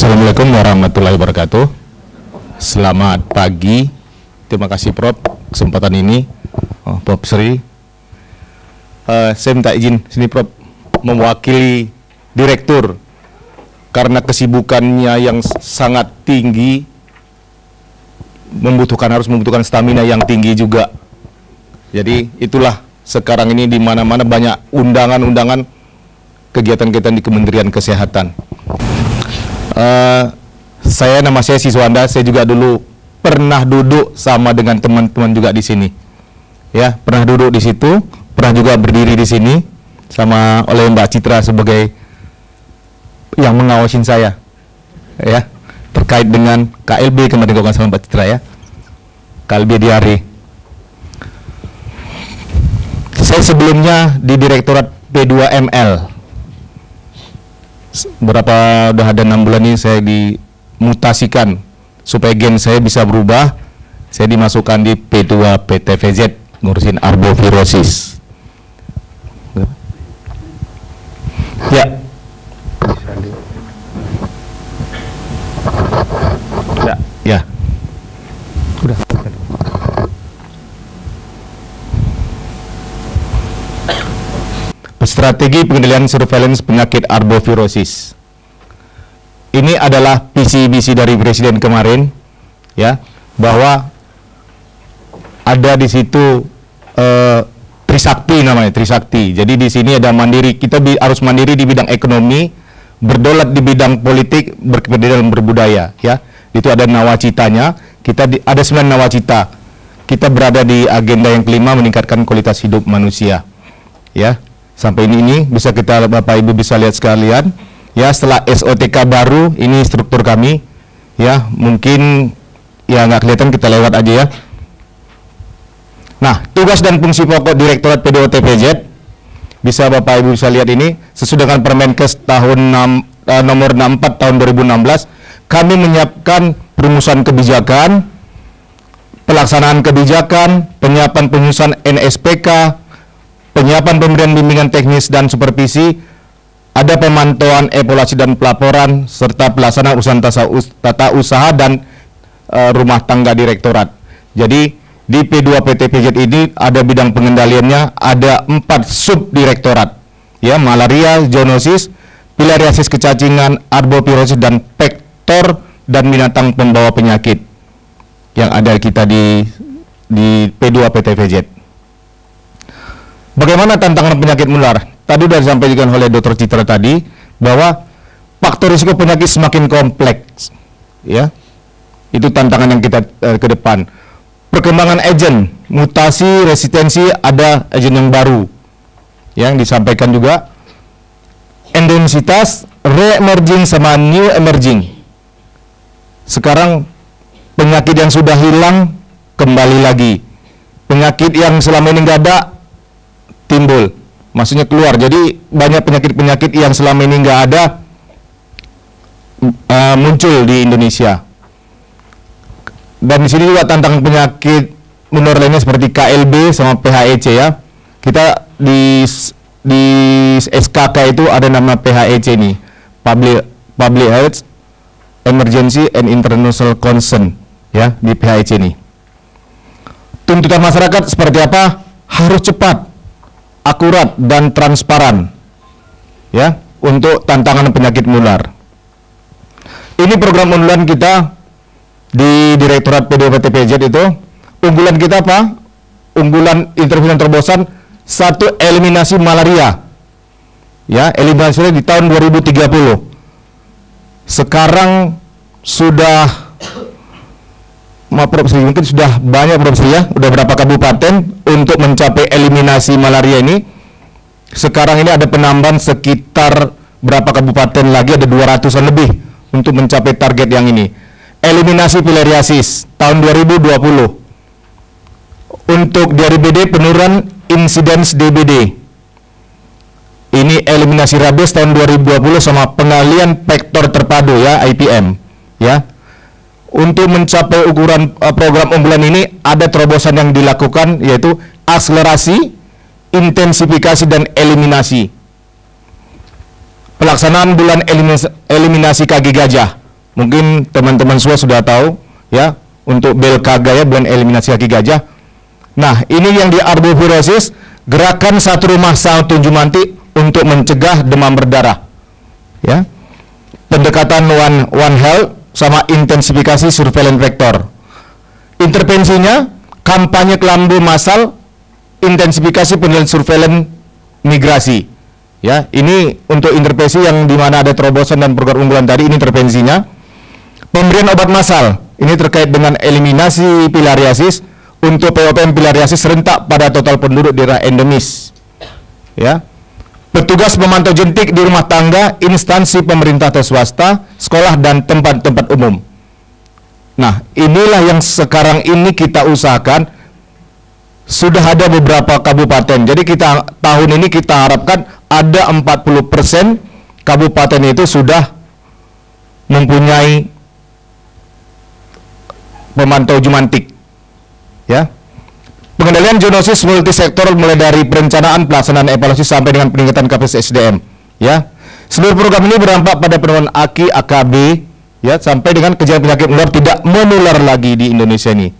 Assalamualaikum warahmatullahi wabarakatuh. Selamat pagi. Terima kasih Prof kesempatan ini. Prof Sri. Saya minta izin sini Prof mewakili Direktur karena kesibukannya yang sangat tinggi harus membutuhkan stamina yang tinggi juga. Jadi itulah sekarang ini di mana-mana banyak undangan-undangan kegiatan-kegiatan di Kementerian Kesehatan. Nama saya Siswanda, saya juga dulu pernah duduk sama dengan teman-teman juga di sini. Ya, pernah duduk di situ, pernah juga berdiri di sini sama oleh Mbak Citra sebagai yang mengawasin saya. Ya, terkait dengan KLB kemarin dilakukan sama Mbak Citra ya. KLB Diare. Saya sebelumnya di Direktorat P2ML. Udah ada 6 bulan ini saya dimutasikan supaya gen saya bisa berubah. Saya dimasukkan di P2 PTVZ ngurusin arbovirosis. Ya. Ya. Udah. Strategi pengendalian surveillance penyakit arbovirosis. Ini adalah visi misi dari Presiden kemarin, ya, bahwa ada di situ Trisakti namanya, Trisakti. Jadi di sini ada mandiri, kita harus mandiri di bidang ekonomi, berdaulat di bidang politik, berkebudayaan dan berbudaya, ya. Itu ada nawacitanya. Ada 9 nawacita. Kita berada di agenda yang kelima, meningkatkan kualitas hidup manusia, ya. Sampai ini bisa kita Bapak Ibu bisa lihat sekalian ya, setelah SOTK baru ini struktur kami ya, mungkin ya nggak kelihatan, kita lewat aja ya. Nah, tugas dan fungsi pokok Direktorat P2 TPZ bisa Bapak Ibu bisa lihat ini sesuai dengan Permenkes nomor 64 tahun 2016. Kami menyiapkan perumusan kebijakan, pelaksanaan kebijakan, penyiapan penyusunan NSPK, penyiapan pemberian bimbingan teknis dan supervisi, ada pemantauan evaluasi dan pelaporan, serta pelaksanaan urusan tata usaha dan rumah tangga direktorat. Jadi di P2 PTPZ ini ada bidang pengendaliannya, ada 4 subdirektorat, ya, malaria, zoonosis, filariasis kecacingan, arbovirosis, dan vektor dan binatang pembawa penyakit yang ada kita di P2 PTPZ. Bagaimana tantangan penyakit menular? Tadi sudah disampaikan oleh Dr. Citra tadi bahwa faktor risiko penyakit semakin kompleks, ya. Itu tantangan yang kita ke depan. Perkembangan agen, mutasi, resistensi, ada agen yang baru, yang disampaikan juga. Endemisitas, re-emerging sama new emerging. Sekarang penyakit yang sudah hilang kembali lagi. Penyakit yang selama ini nggak ada timbul, maksudnya keluar. Jadi banyak penyakit-penyakit yang selama ini nggak ada muncul di Indonesia. Dan di sini juga tantangan penyakit menular lainnya seperti KLB sama PHEC ya. Kita di SKK itu ada nama PHEC nih, Public Health Emergency and International Concern ya, di PHEC ini. Tuntutan masyarakat seperti apa? Harus cepat, akurat dan transparan ya untuk tantangan penyakit menular. Ini program unggulan kita di Direktorat P2 PTPZ itu. Unggulan kita apa? Unggulan intervensi terobosan 1, eliminasi malaria. Ya, eliminasi di tahun 2030. Sekarang sudah mungkin sudah banyak provinsi ya, udah berapa kabupaten untuk mencapai eliminasi malaria ini. Sekarang ini ada penambahan sekitar berapa kabupaten lagi, ada 200-an lebih untuk mencapai target yang ini. Eliminasi filariasis tahun 2020. Untuk DBD, penurunan insiden DBD. Ini eliminasi rabies tahun 2020 sama pengalian vektor terpadu ya, IPM ya. Untuk mencapai ukuran program unggulan ini ada terobosan yang dilakukan, yaitu akselerasi, intensifikasi, dan eliminasi. Pelaksanaan bulan eliminasi kaki gajah Mungkin teman-teman semua sudah tahu ya, untuk BLKG ya, bulan eliminasi kaki gajah. Nah, ini yang di arbovirosis, gerakan satu rumah satu jumanti untuk mencegah demam berdarah. Ya. Pendekatan one health sama intensifikasi surveillance vektor. Intervensinya kampanye kelambu massal, intensifikasi penelitian surveillance migrasi. Ya, ini untuk intervensi yang dimana ada terobosan dan program unggulan tadi, ini intervensinya. Pemberian obat massal, ini terkait dengan eliminasi filariasis untuk POPM filariasis serentak pada total penduduk daerah endemis. Ya. Petugas memantau jentik di rumah tangga, instansi pemerintah atau swasta, sekolah dan tempat-tempat umum. Nah, inilah yang sekarang ini kita usahakan. Sudah ada beberapa kabupaten. Jadi kita tahun ini kita harapkan ada 40% kabupaten itu sudah mempunyai pemantau jumantik. Ya. Pengendalian zoonosis multisektor mulai dari perencanaan, pelaksanaan evaluasi sampai dengan peningkatan kapasitas SDM. Ya. Seluruh program ini berdampak pada penurunan AKI, AKB, ya, sampai dengan kejadian penyakit menular tidak menular lagi di Indonesia ini.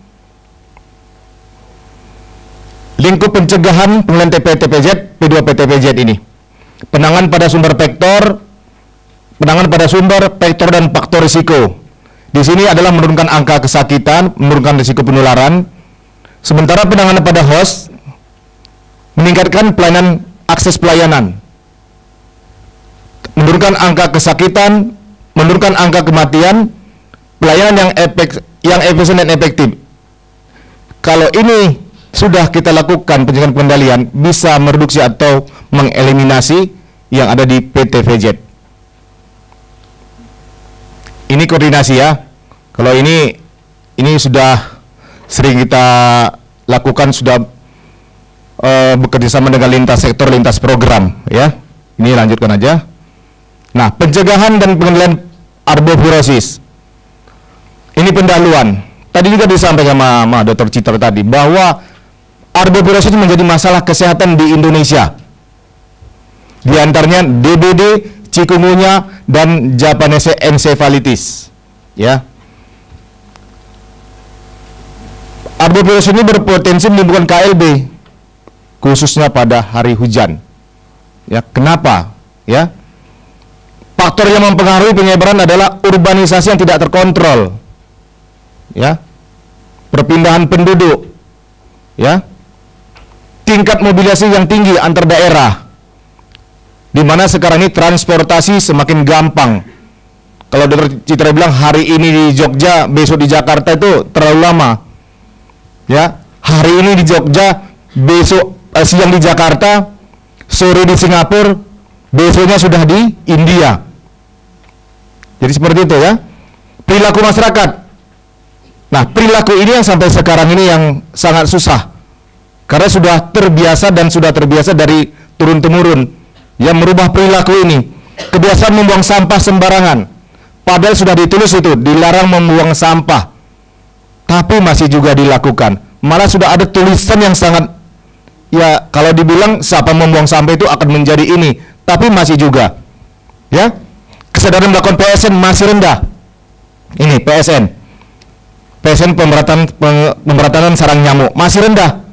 Lingkup pencegahan pengelolaan TP-TPZ, P2P-TPZ ini. Penanganan pada sumber vektor dan faktor risiko. Di sini adalah menurunkan angka kesakitan, menurunkan risiko penularan. Sementara penanganan pada host, meningkatkan pelayanan, akses pelayanan. Menurunkan angka kesakitan, menurunkan angka kematian, pelayanan yang efisien dan efektif. Kalau ini sudah kita lakukan pencegahan pengendalian, bisa mereduksi atau mengeliminasi yang ada di PTVZ. Ini koordinasi ya. Kalau ini sudah sering kita lakukan, sudah bekerja sama dengan lintas sektor, lintas program ya. Ini lanjutkan aja. Nah, pencegahan dan pengendalian arbovirosis. Ini pendahuluan. Tadi juga disampaikan sama Dr. Citra tadi bahwa arbovirosis menjadi masalah kesehatan di Indonesia. Di antaranya DBD, chikungunya, dan Japanese encephalitis. Ya. Arbovirosis ini berpotensi menimbulkan KLB, khususnya pada hari hujan. Ya, kenapa? Ya. Faktor yang mempengaruhi penyebaran adalah urbanisasi yang tidak terkontrol. Ya. Perpindahan penduduk. Ya. Tingkat mobilisasi yang tinggi antar daerah. Di mana sekarang ini transportasi semakin gampang. Kalau Dr. Citra bilang hari ini di Jogja, besok di Jakarta itu terlalu lama. Ya, hari ini di Jogja, besok siang di Jakarta, sore di Singapura, besoknya sudah di India. Jadi seperti itu ya. Perilaku masyarakat. Nah, perilaku ini yang sampai sekarang ini yang sangat susah. Karena sudah terbiasa dari turun-temurun. Yang merubah perilaku ini, kebiasaan membuang sampah sembarangan, padahal sudah ditulis itu dilarang membuang sampah, tapi masih juga dilakukan. Malah sudah ada tulisan yang sangat, ya kalau dibilang siapa membuang sampah itu akan menjadi ini, tapi masih juga ya. Kesadaran melakukan PSN masih rendah. Ini PSN pemberantasan sarang nyamuk masih rendah.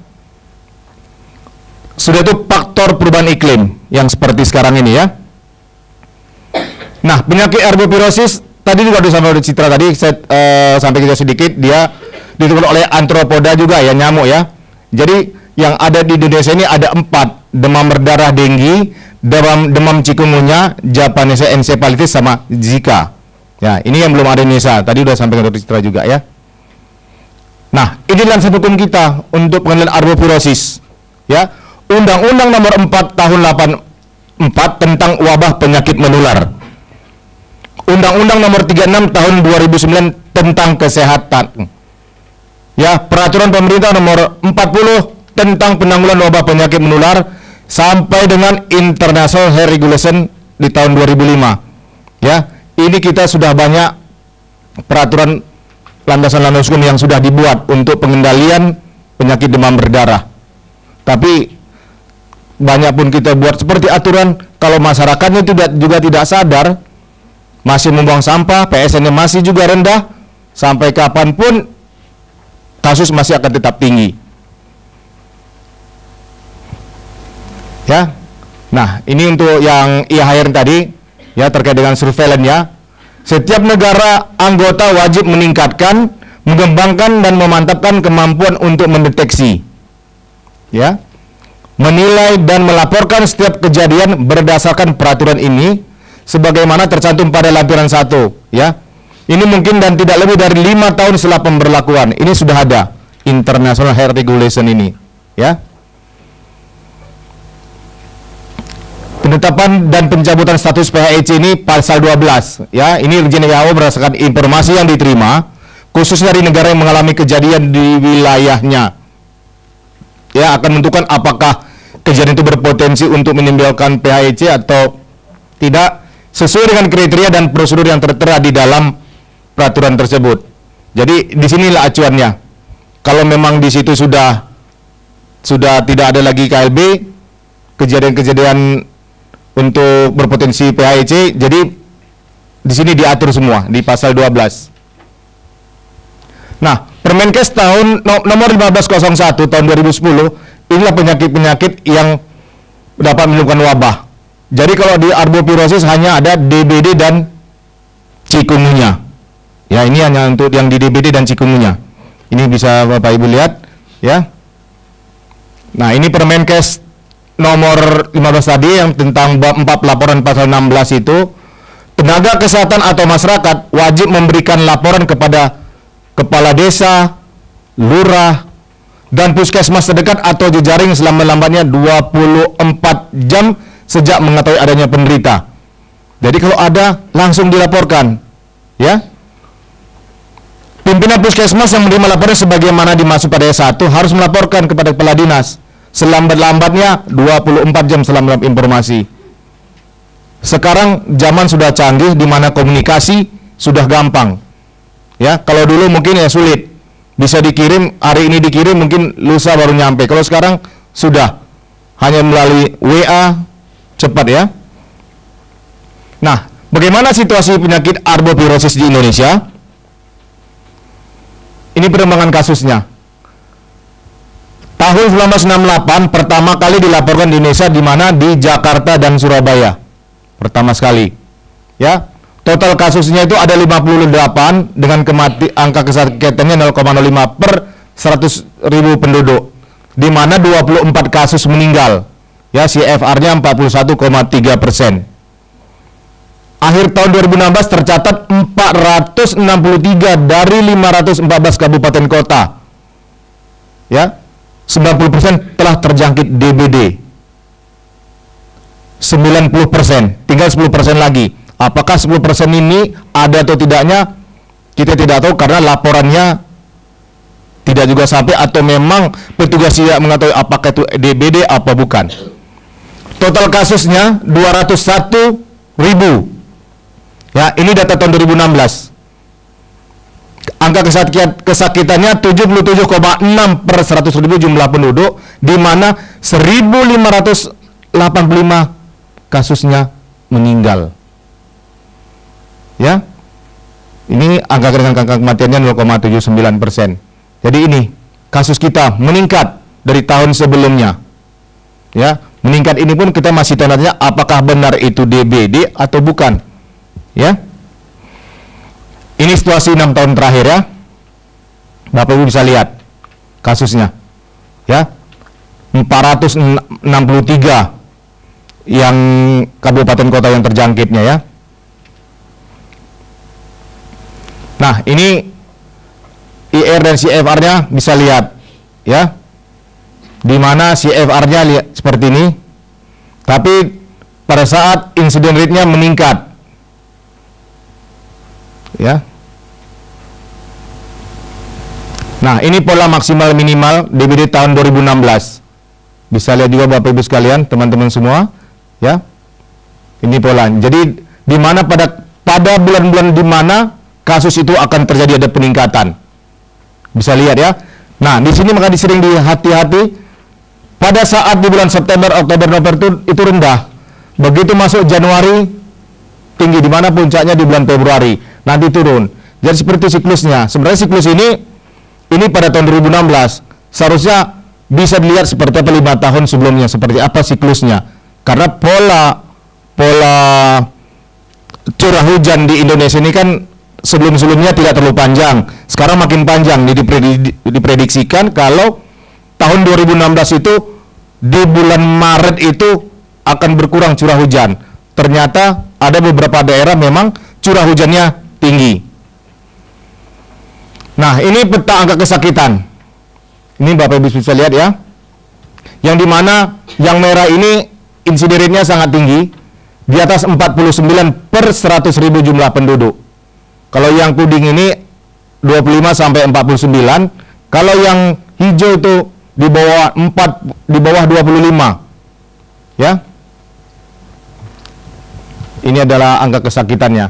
Sudah itu faktor perubahan iklim yang seperti sekarang ini ya. Nah, penyakit arbovirosis tadi juga disampaikan oleh Citra tadi, sampai kita sedikit, dia ditemukan oleh antropoda juga ya, nyamuk ya. Jadi yang ada di Indonesia ini ada 4, demam berdarah denggi, demam chikungunya, Japanese encephalitis sama Zika. Ya, ini yang belum ada di Indonesia. Tadi udah sampaikan oleh Citra juga ya. Nah, ini landasan hukum kita untuk pengendalian arbovirosis ya. Undang-Undang Nomor 4 Tahun 84 tentang wabah penyakit menular. Undang-Undang Nomor 36 Tahun 2009 tentang kesehatan. Ya, Peraturan Pemerintah Nomor 40 tentang penanggulangan wabah penyakit menular sampai dengan International Health Regulation di tahun 2005. Ya, ini kita sudah banyak peraturan landasan-landasan hukum yang sudah dibuat untuk pengendalian penyakit demam berdarah. Tapi banyak pun kita buat seperti aturan, kalau masyarakatnya juga tidak sadar, masih membuang sampah, PSN-nya masih juga rendah, sampai kapanpun kasus masih akan tetap tinggi. Ya. Nah, ini untuk yang IHR tadi, ya, terkait dengan surveillance-nya. Setiap negara anggota wajib meningkatkan, mengembangkan dan memantapkan kemampuan untuk mendeteksi, ya, menilai dan melaporkan setiap kejadian berdasarkan peraturan ini sebagaimana tercantum pada lampiran 1, ya. Ini mungkin dan tidak lebih dari 5 tahun setelah pemberlakuan. Ini sudah ada International Health Regulation ini, ya. Penetapan dan pencabutan status PHEC ini pasal 12, ya. Ini Irjen WHO berdasarkan informasi yang diterima khusus dari negara yang mengalami kejadian di wilayahnya, ya, akan menentukan apakah kejadian itu berpotensi untuk menimbulkan PHEC atau tidak sesuai dengan kriteria dan prosedur yang tertera di dalam peraturan tersebut. Jadi disinilah acuannya. Kalau memang di situ sudah tidak ada lagi KLB, kejadian-kejadian untuk berpotensi PHEC, jadi di sini diatur semua di pasal 12. Nah, Permenkes tahun nomor 1501 tahun 2010, inilah penyakit-penyakit yang dapat menimbulkan wabah. Jadi kalau di arbovirosis hanya ada DBD dan chikungunya. Ya, ini hanya untuk yang di DBD dan chikungunya. Ini bisa Bapak Ibu lihat, ya. Nah, ini Permenkes nomor 15 tadi yang tentang bab 4 laporan pasal 16 itu, tenaga kesehatan atau masyarakat wajib memberikan laporan kepada kepala desa, lurah, dan puskesmas terdekat atau jejaring selama-lambatnya 24 jam sejak mengetahui adanya penderita. Jadi kalau ada langsung dilaporkan, ya. Pimpinan puskesmas yang menerima laporan sebagaimana dimaksud pada ayat 1 harus melaporkan kepada kepala dinas selambat-lambatnya 24 jam setelah mendapat informasi. Sekarang zaman sudah canggih di mana komunikasi sudah gampang. Ya, kalau dulu mungkin ya sulit. Bisa dikirim, hari ini dikirim mungkin lusa baru nyampe. Kalau sekarang sudah hanya melalui WA, cepat, ya. Nah, bagaimana situasi penyakit arbovirosis di Indonesia? Ini perkembangan kasusnya. Tahun 1968 pertama kali dilaporkan di Indonesia, di mana di Jakarta dan Surabaya. Pertama sekali. Ya. Total kasusnya itu ada 58 dengan angka kesakitannya 0,05 per 100.000 penduduk. Di mana 24 kasus meninggal. Ya, CFR-nya 41,3%. Akhir tahun 2016 tercatat 463 dari 514 kabupaten kota. Ya. 90% telah terjangkit DBD. 90%, tinggal 10% lagi. Apakah 10% ini ada atau tidaknya kita tidak tahu karena laporannya tidak juga sampai atau memang petugas tidak mengetahui apakah itu DBD apa bukan. Total kasusnya 201.000. Ya, ini data tahun 2016. Angka kesakitannya 77,6 per 100.000 jumlah penduduk, di mana 1.585 kasusnya meninggal. Ya, ini angka kematiannya 0,79%. Jadi ini kasus kita meningkat dari tahun sebelumnya. Ya, meningkat ini pun kita masih tanya apakah benar itu DBD atau bukan. Ya. Ini situasi 6 tahun terakhir, ya. Bapak Ibu bisa lihat kasusnya. Ya. 463 yang kabupaten kota yang terjangkitnya, ya. Nah, ini IR dan CFR-nya bisa lihat, ya. Di mana CFR-nya lihat seperti ini. Tapi pada saat insiden rate-nya meningkat. Ya. Nah, ini pola maksimal minimal DBD tahun 2016. Bisa lihat juga Bapak Ibu sekalian, teman-teman semua, ya. Ini pola. Jadi di mana pada bulan-bulan di mana kasus itu akan terjadi ada peningkatan. Bisa lihat, ya. Nah, di sini maka disering dihati-hati. Pada saat di bulan September, Oktober, November itu rendah. Begitu masuk Januari, tinggi, di mana puncaknya di bulan Februari, nanti turun. Jadi seperti siklusnya. Sebenarnya siklus ini pada tahun 2016 seharusnya bisa dilihat seperti apa 5 tahun sebelumnya, seperti apa siklusnya. Karena pola curah hujan di Indonesia ini kan sebelum-sebelumnya tidak terlalu panjang, sekarang makin panjang. Diprediksikan kalau tahun 2016 itu di bulan Maret itu akan berkurang curah hujan. Ternyata ada beberapa daerah memang curah hujannya tinggi. Nah, ini peta angka kesakitan. Ini Bapak Ibu bisa lihat ya. Yang dimana yang merah ini insiden rate-nya sangat tinggi, di atas 49 per 100.000 jumlah penduduk. Kalau yang kuning ini 25 sampai 49, kalau yang hijau itu di bawah 25. Ya. Ini adalah angka kesakitannya.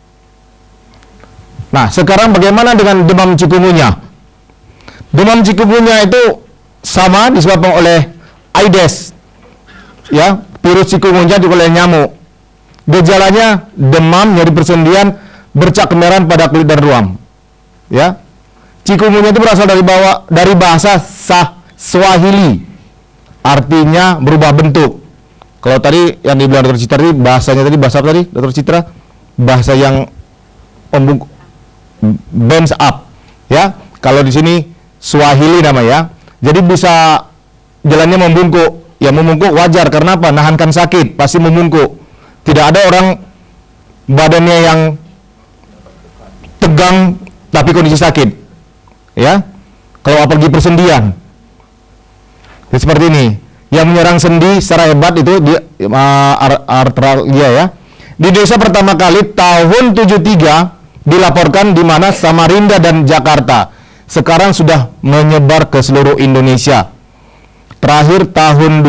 Nah, sekarang bagaimana dengan demam chikungunya? Demam chikungunya itu sama disebabkan oleh Aedes. Ya, virus chikungunya juga oleh nyamuk. Gejalanya demam, nyeri persendian, bercak kemerahan pada kulit dan ruam. Ya. Chikungunya itu berasal dari bahasa Swahili. Artinya berubah bentuk. Kalau tadi yang dibilang Dr. Citra tadi bahasanya tadi bahasa apa tadi, Dr. Citra? Bahasa yang bends up. Ya. Kalau di sini Swahili namanya. Jadi bisa jalannya membungkuk. Ya membungkuk wajar karena apa? Nahankan sakit, pasti membungkuk. Tidak ada orang badannya yang tegang tapi kondisi sakit. Ya. Kalau apalagi persendian. Ya, seperti ini. Yang menyerang sendi secara hebat itu di artralia ya. Di Indonesia pertama kali tahun 73 dilaporkan di mana Samarinda dan Jakarta. Sekarang sudah menyebar ke seluruh Indonesia. Terakhir tahun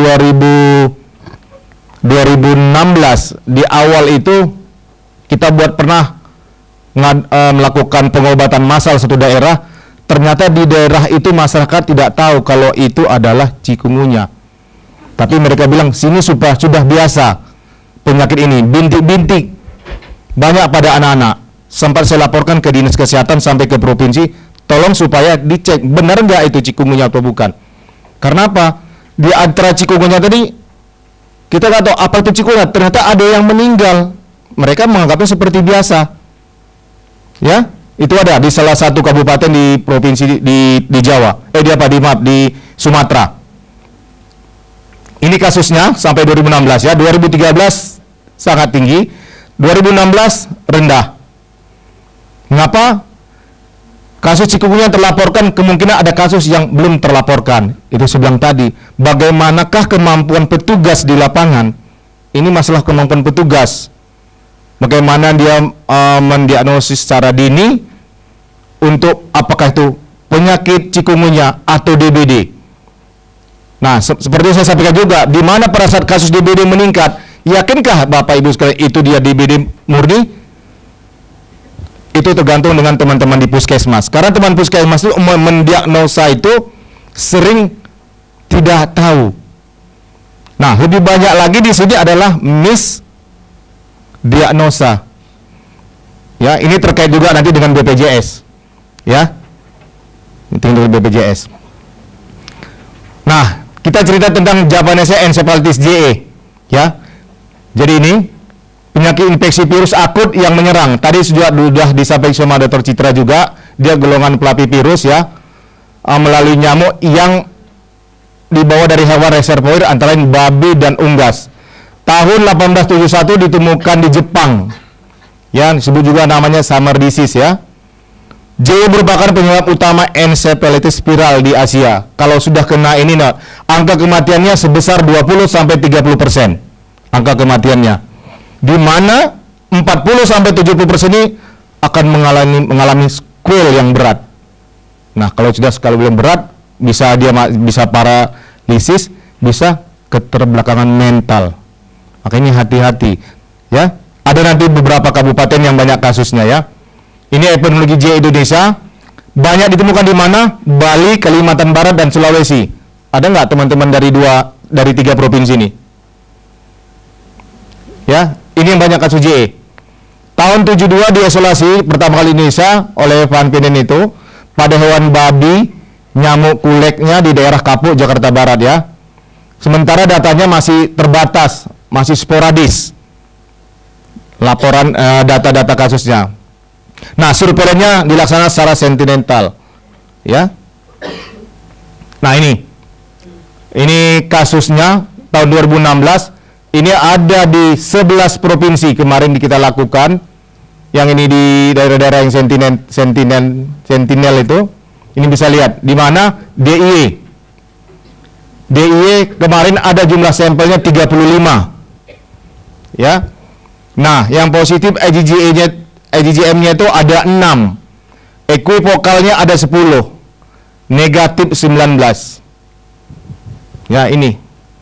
2016 di awal itu kita pernah melakukan pengobatan massal satu daerah. Ternyata di daerah itu masyarakat tidak tahu kalau itu adalah chikungunya. Tapi mereka bilang sini sudah biasa penyakit ini, bintik-bintik banyak pada anak-anak. Sempat saya laporkan ke dinas kesehatan sampai ke provinsi, tolong supaya dicek benar nggak itu chikungunya atau bukan. Karena apa? Di antara chikungunya tadi kita nggak tahu apa itu chikungunya. Ternyata ada yang meninggal. Mereka menganggapnya seperti biasa. Ya, itu ada di salah satu kabupaten di provinsi di Jawa. Di Sumatera. Ini kasusnya sampai 2016 ya. 2013 sangat tinggi, 2016 rendah. Mengapa? Kasus chikungunya terlaporkan, kemungkinan ada kasus yang belum terlaporkan. Itu saya bilang tadi, bagaimanakah kemampuan petugas di lapangan? Ini masalah kemampuan petugas. Bagaimana dia mendiagnosis secara dini untuk apakah itu penyakit chikungunya atau DBD. Nah, seperti saya sampaikan juga, di mana pada saat kasus DBD meningkat, yakinkah Bapak Ibu sekalian itu dia DBD murni? Itu tergantung dengan teman-teman di puskesmas. Karena teman puskesmas itu mendiagnosa itu sering tidak tahu. Nah, lebih banyak lagi di sini adalah misdiagnosa. Ya, ini terkait juga nanti dengan BPJS. Ya, dengan BPJS. Nah, kita cerita tentang Japanese encephalitis JE. Ya, jadi ini penyakit infeksi virus akut yang menyerang. Tadi sudah disampaikan sama Dr. Citra juga, dia golongan pelapis virus ya, melalui nyamuk yang dibawa dari hewan reservoir antara lain babi dan unggas. Tahun 1871 ditemukan di Jepang. Ya, disebut juga namanya summer disease ya. JE merupakan penyebab utama encephalitis viral di Asia. Kalau sudah kena ini, angka kematiannya sebesar 20-30%. Angka kematiannya. Di mana 40-70% ini akan mengalami sequel yang berat. Nah, kalau sudah sekali belum berat, bisa paralisis, bisa keterbelakangan mental. Makanya hati-hati, ya. Ada nanti beberapa kabupaten yang banyak kasusnya, ya. Ini epidemiologi JE Indonesia. Banyak ditemukan di mana? Bali, Kalimantan Barat, dan Sulawesi. Ada nggak teman-teman dari 3 provinsi ini? Ya, ini yang banyak kasus JE. Tahun 72 diisolasi pertama kali Indonesia oleh Van Penen itu pada hewan babi nyamuk kuleknya di daerah Kapuk, Jakarta Barat ya. Sementara datanya masih terbatas, masih sporadis laporan data-data kasusnya. Nah, surveilannya dilaksanakan secara sentinel ya. Nah, ini kasusnya tahun 2016. Ini ada di 11 provinsi kemarin kita lakukan. Yang ini di daerah-daerah yang sentinel itu. Ini bisa lihat di mana DIY kemarin ada jumlah sampelnya 35. Ya. Nah, yang positif IgM-nya itu ada 6. Ekuivokalnya ada 10. Negatif 19. Ya, ini.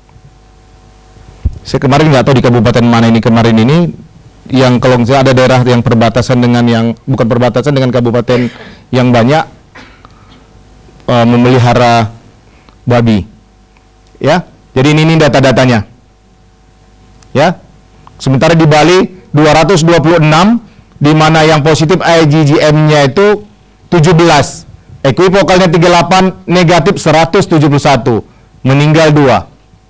Saya kemarin nggak tahu di kabupaten mana ini kemarin ini, yang kalau misalnya ada daerah yang perbatasan dengan yang bukan perbatasan dengan kabupaten yang banyak memelihara babi, ya. Jadi ini data-datanya, ya. Sementara di Bali 226, di mana yang positif IgM-nya itu 17, ekuivokalnya 38, negatif 171, meninggal 2.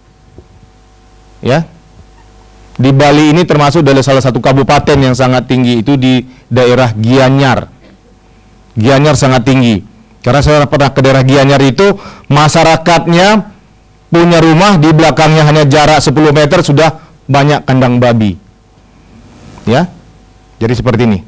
Ya, di Bali ini termasuk dari salah satu kabupaten yang sangat tinggi, itu di daerah Gianyar. Gianyar sangat tinggi, karena saya pernah ke daerah Gianyar itu, masyarakatnya punya rumah di belakangnya hanya jarak 10 meter sudah banyak kandang babi. Ya, jadi seperti ini.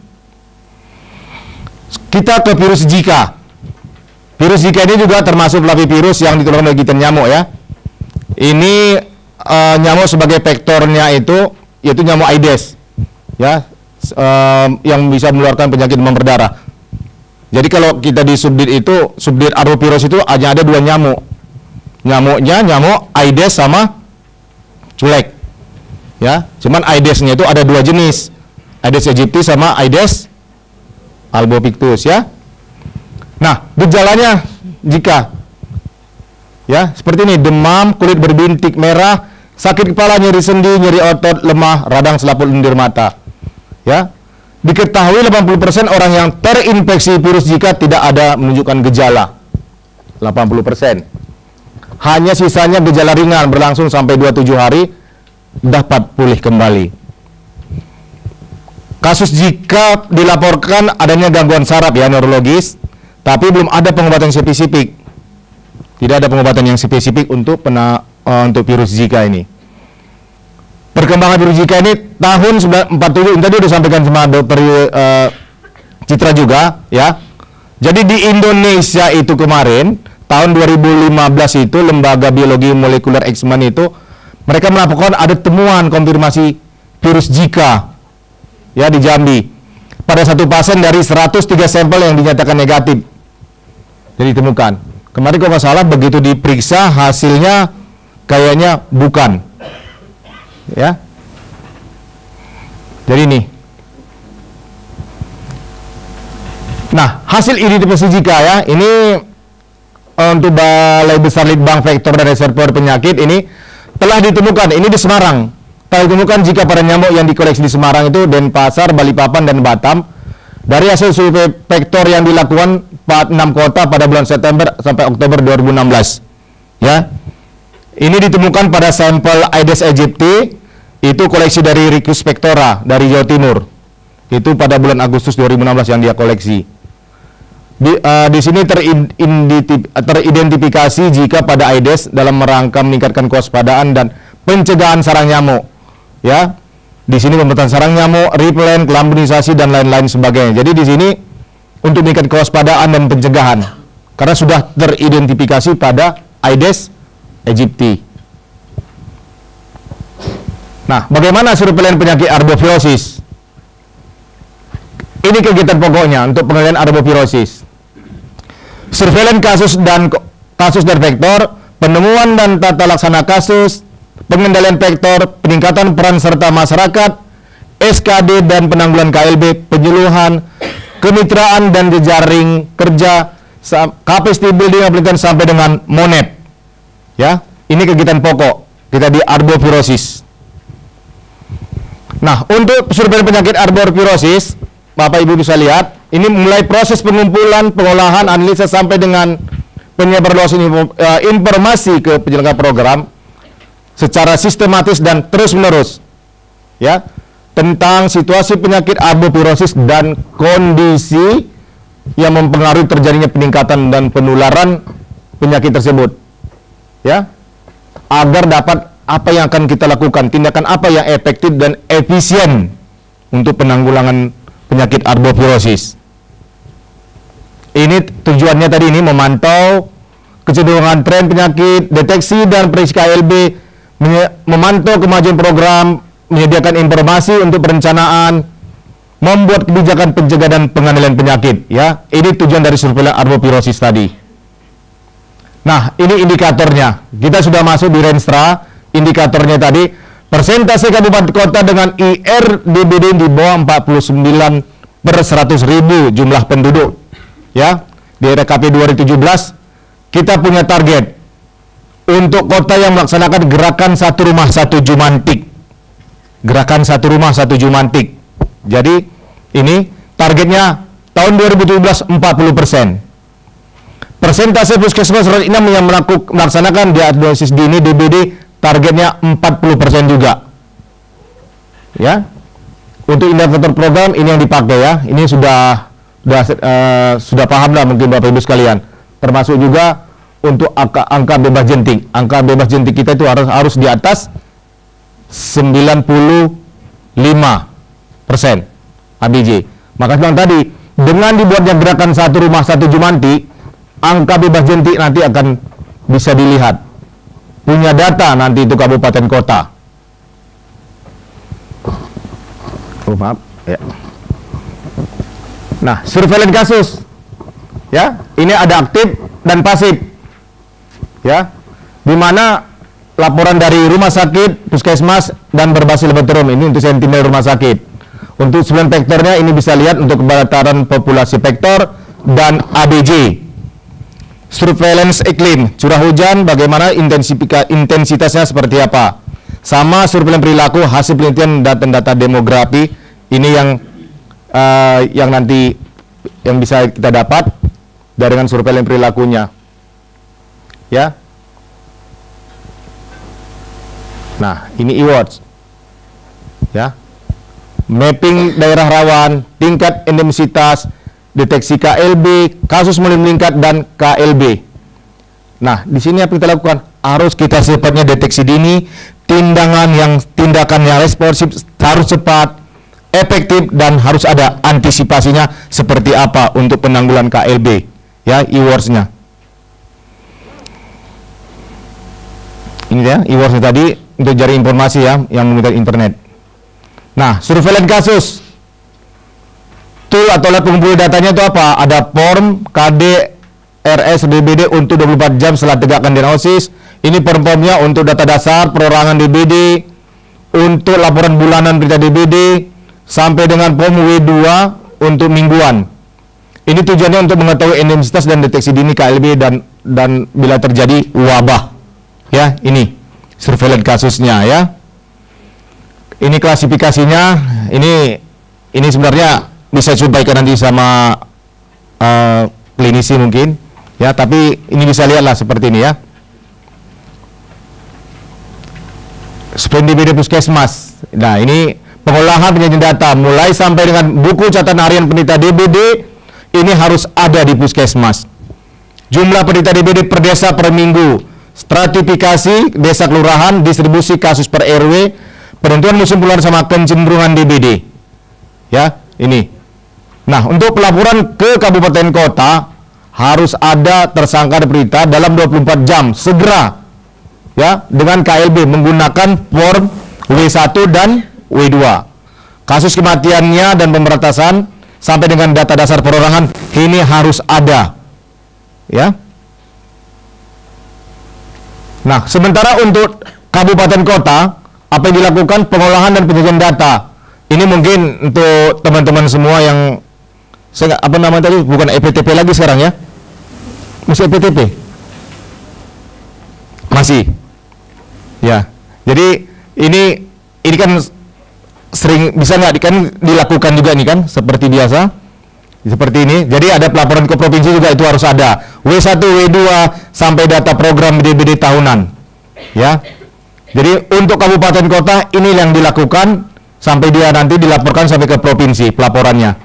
Kita ke virus Zika. Virus Zika ini juga termasuk flavivirus yang ditularkan oleh gigitan nyamuk ya. Ini nyamuk sebagai vektornya itu yaitu nyamuk Aedes ya, yang bisa menularkan penyakit demam berdarah. Jadi kalau kita di subdit arbovirus itu hanya ada 2 nyamuk. Nyamuknya nyamuk Aedes sama culek. Ya, cuman Aedesnya itu ada 2 jenis. Aedes aegypti sama Aedes albopictus ya. Nah, gejalanya Zika ya, seperti ini: demam, kulit berbintik merah, sakit kepala, nyeri sendi, nyeri otot, lemah, radang selaput lendir mata. Ya. Diketahui 80% orang yang terinfeksi virus Zika tidak ada menunjukkan gejala. 80%. Hanya sisanya gejala ringan berlangsung sampai 27 hari dapat pulih kembali. Kasus Zika dilaporkan adanya gangguan saraf ya, neurologis, tapi belum ada pengobatan spesifik. Tidak ada pengobatan yang spesifik untuk virus Zika ini. Perkembangan virus Zika ini tahun 1947 tadi sudah disampaikan sama Dr. Citra juga ya. Jadi di Indonesia itu kemarin tahun 2015 itu Lembaga Biologi Molekuler Eijkman itu mereka melaporkan ada temuan konfirmasi virus Zika ya di Jambi pada satu pasien dari 103 sampel yang dinyatakan negatif. Jadi ditemukan. Kemarin kalau nggak salah begitu diperiksa hasilnya kayaknya bukan. Ya. Jadi ini. Nah, hasil identifikasi Zika ya, ini untuk Balai Besar Litbang Vektor dan Reservoir Penyakit ini telah ditemukan, ini di Semarang. Telah ditemukan Zika pada nyamuk yang dikoleksi di Semarang itu Denpasar, Balikpapan, dan Batam. Dari hasil survei vektor yang dilakukan 6 kota pada bulan September sampai Oktober 2016. Ya. Ini ditemukan pada sampel Aedes aegypti, itu koleksi dari Ricus pectora dari Jawa Timur. Itu pada bulan Agustus 2016 yang dia koleksi. Di sini teridentifikasi Zika pada Aedes dalam rangka meningkatkan kewaspadaan dan pencegahan sarang nyamuk. Ya. Di sini pembentukan sarang nyamuk, repellent, kelambunisasi dan lain-lain sebagainya. Jadi di sini untuk meningkatkan kewaspadaan dan pencegahan karena sudah teridentifikasi pada Aedes aegypti. Nah, bagaimana surveilan penyakit arbovirosis? Ini kegiatan pokoknya untuk pengendalian arbovirosis. Surveilan kasus dan vektor, penemuan dan tata laksana kasus, pengendalian vektor, peningkatan peran serta masyarakat, SKD dan penanggulangan KLB, penyuluhan, kemitraan dan jejaring kerja, capacity building penelitian sampai dengan MONEP. Ya, ini kegiatan pokok kita di arbovirosis. Nah, untuk survei penyakit arbovirosis, Bapak Ibu bisa lihat, ini mulai proses pengumpulan, pengolahan, analisa sampai dengan penyebarluasan informasi ke penyelenggara program secara sistematis dan terus-menerus, ya, tentang situasi penyakit arbovirosis dan kondisi yang mempengaruhi terjadinya peningkatan dan penularan penyakit tersebut, ya, agar dapat apa yang akan kita lakukan, tindakan apa yang efektif dan efisien untuk penanggulangan penyakit arbovirosis. Ini tujuannya tadi ini memantau kecenderungan tren penyakit, deteksi dan prediksi KLB, memantau kemajuan program, menyediakan informasi untuk perencanaan, membuat kebijakan pencegahan dan pengendalian penyakit, ya. Ini tujuan dari survei arbovirosis tadi. Nah, ini indikatornya. Kita sudah masuk di Renstra. Indikatornya tadi, persentase kabupaten kota dengan IR/DBD di bawah 49/100.000 jumlah penduduk, ya. Di RKP 2017 kita punya target untuk kota yang melaksanakan gerakan satu rumah satu Jumantik. Gerakan satu rumah satu Jumantik. Jadi ini targetnya tahun 2017 40%. Persentase puskesmas ini yang melaksanakan diagnosis dini DBD targetnya 40% juga. Ya. Untuk indikator program ini yang dipakai, ya. Ini sudah paham lah mungkin Bapak Ibu sekalian. Termasuk juga untuk angka bebas jentik. Angka bebas jentik kita itu harus di atas 95% ABJ. Maka bilang tadi, dengan dibuatnya gerakan satu rumah satu Jumantik, angka bebas jentik nanti akan bisa dilihat. Punya data nanti itu kabupaten kota. Oh, maaf, ya. Nah, surveilan kasus, ya, ini ada aktif dan pasif, ya, di mana laporan dari rumah sakit, puskesmas, dan berbasis laboratorium ini untuk sentinel rumah sakit. Untuk 9 vektornya ini bisa lihat untuk kebarataran populasi vektor dan ABJ. Surveillance iklim, curah hujan, bagaimana intensitasnya seperti apa. Sama surveillance perilaku, hasil penelitian data-data demografi, ini yang nanti yang bisa kita dapat dengan surveillance perilakunya. Ya. Nah, ini e-watch. Ya. Mapping daerah rawan, tingkat endemisitas, deteksi KLB, kasus mulai meningkat, dan KLB. Nah, di sini apa kita lakukan? Harus kita secepatnya deteksi dini, tindakan yang responsif, harus cepat, efektif, dan harus ada antisipasinya seperti apa untuk penanggulangan KLB. Ya, e-watch-nya. Ini ya, e-watch tadi untuk cari informasi, ya, yang menggunakan internet. Nah, surveillance kasus. Tool atau alat pengumpul datanya itu apa? Ada form KD RS DBD untuk 24 jam setelah tegakkan diagnosis. Ini form-formnya untuk data dasar, perorangan DBD, untuk laporan bulanan berita DBD, sampai dengan form W2 untuk mingguan. Ini tujuannya untuk mengetahui endemisitas dan deteksi dini KLB dan bila terjadi wabah. Ya, ini surveillance kasusnya, ya. Ini klasifikasinya, ini sebenarnya bisa sampaikan nanti sama klinisi mungkin, ya, tapi ini bisa lihatlah seperti ini, ya. Sprint DBD puskesmas. Nah, ini pengolahan penyajian data mulai sampai dengan buku catatan harian penderita DBD ini harus ada di puskesmas. Jumlah penderita DBD per desa per minggu, stratifikasi desa kelurahan, distribusi kasus per RW, penentuan musim penularan sama kecenderungan DBD. Ya, ini. Nah, untuk pelaporan ke kabupaten kota harus ada tersangka berita dalam 24 jam segera, ya, dengan KLB menggunakan form W1 dan W2. Kasus kematiannya dan pemberantasan sampai dengan data dasar perorangan ini harus ada, ya. Nah, sementara untuk kabupaten kota apa yang dilakukan pengolahan dan penyajian data. Ini mungkin untuk teman-teman semua yang apa namanya tadi, bukan EPTP lagi sekarang, ya. Masih EPTP? Masih. Ya. Jadi ini kan sering bisa nggak kan dilakukan juga nih kan seperti biasa, seperti ini. Jadi ada pelaporan ke provinsi juga, itu harus ada W1, W2 sampai data program DBD tahunan, ya. Jadi untuk kabupaten kota ini yang dilakukan sampai dia nanti dilaporkan sampai ke provinsi pelaporannya.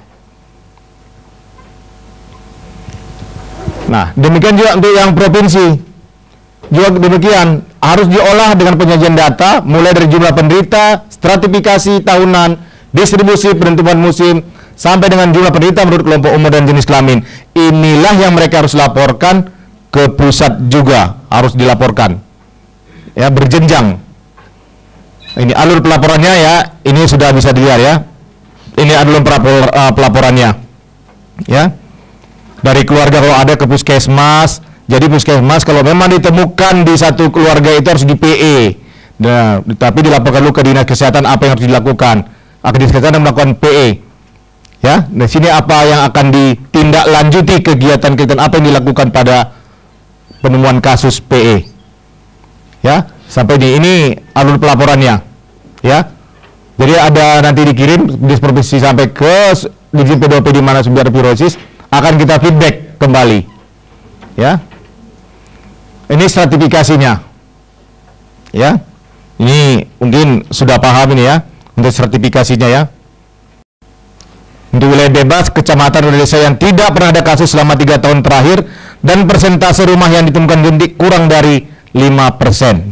Nah, demikian juga untuk yang provinsi. Juga demikian, harus diolah dengan penyajian data mulai dari jumlah penderita, stratifikasi tahunan, distribusi penentuan musim, sampai dengan jumlah penderita menurut kelompok umur dan jenis kelamin. Inilah yang mereka harus laporkan ke pusat juga, harus dilaporkan. Ya, berjenjang. Ini alur pelaporannya ya, ini sudah bisa dilihat ya. Ini alur pelaporannya. Ya. Dari keluarga kalau ada ke puskesmas. Jadi puskesmas kalau memang ditemukan di satu keluarga itu harus di PE. Nah, tapi dilaporkan dulu ke dinas kesehatan apa yang harus dilakukan. Dinas kesehatan melakukan PE. Ya, di sini apa yang akan ditindaklanjuti kegiatan-kegiatan apa yang dilakukan pada penemuan kasus PE. Ya, sampai di ini alur pelaporannya. Ya. Jadi ada nanti dikirim di provinsi sampai ke Divisi P2P di mana sumber virosis, akan kita feedback kembali. Ya. Ini stratifikasinya, ya. Ini mungkin sudah paham ini ya, untuk stratifikasinya ya. Untuk wilayah bebas, kecamatan dan desa yang tidak pernah ada kasus selama 3 tahun terakhir, dan persentase rumah yang ditemukan jentik kurang dari 5%.